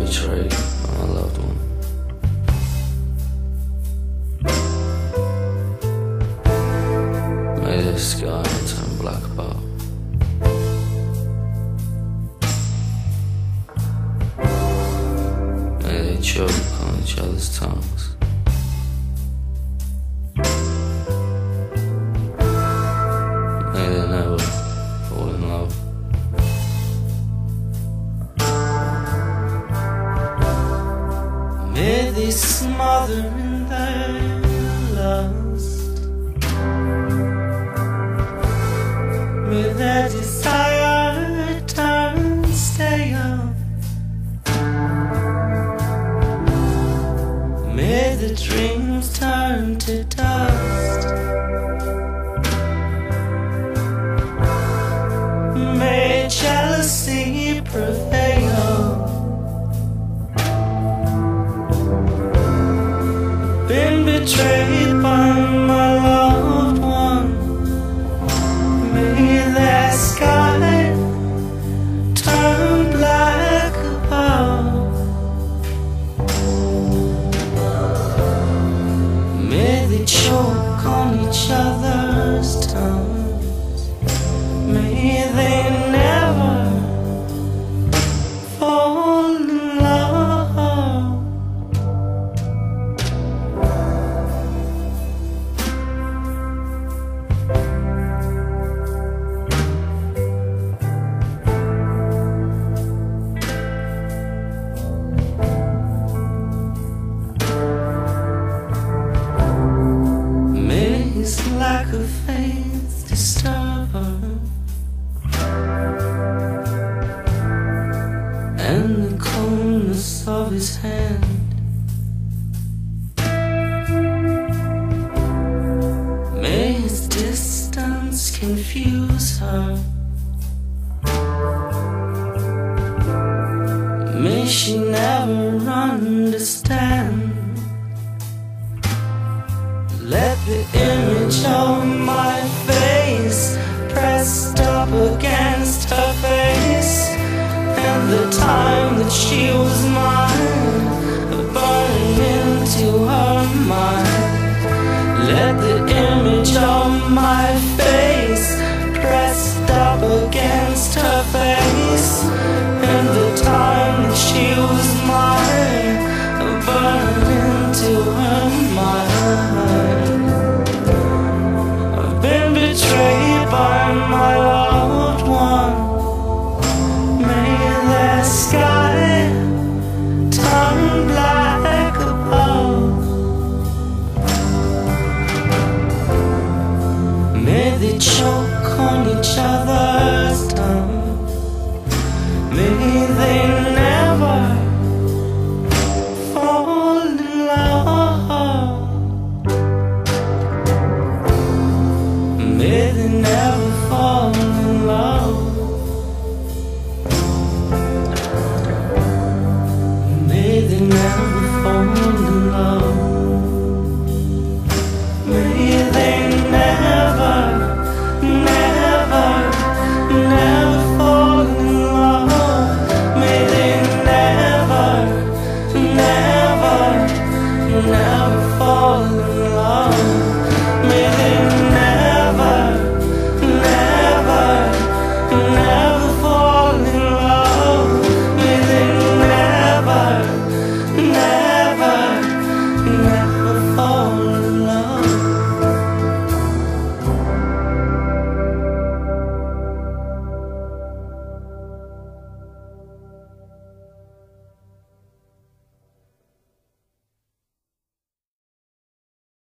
betrayed by my loved one. May the sky turn black above. May they choke on each other's tongues. May they never fall in love. May they smother in their lust. May their desire turn stale. May the dreams turn to dust. May jealousy prevail. Been betrayed by my loved one. May their sky turn black above. May they choke on each other's tongues. May they never fall in love. May his lack of faith disturb her, and the coldness of his hand. May his distance confuse her. May she never understand. Let the image of my face pressed up against her face, and the time that she was mine burn into her mind. Let the image of my face pressed up against her face, and the time that she was mine burn into her mind. I've been betrayed by my loved one. May their sky turn black above. May they choke on each other